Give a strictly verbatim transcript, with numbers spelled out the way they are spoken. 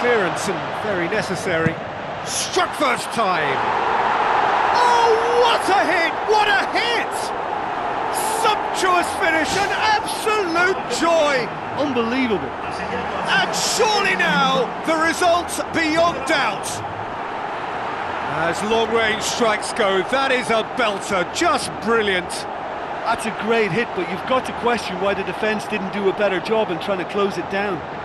clearance and very necessary. Struck first time. Oh, what a hit! What a hit! Sumptuous finish, an absolute joy. Unbelievable. And surely now, the result's beyond doubt. As long-range strikes go, that is a belter, just brilliant. That's a great hit, but you've got to question why the defence didn't do a better job in trying to close it down.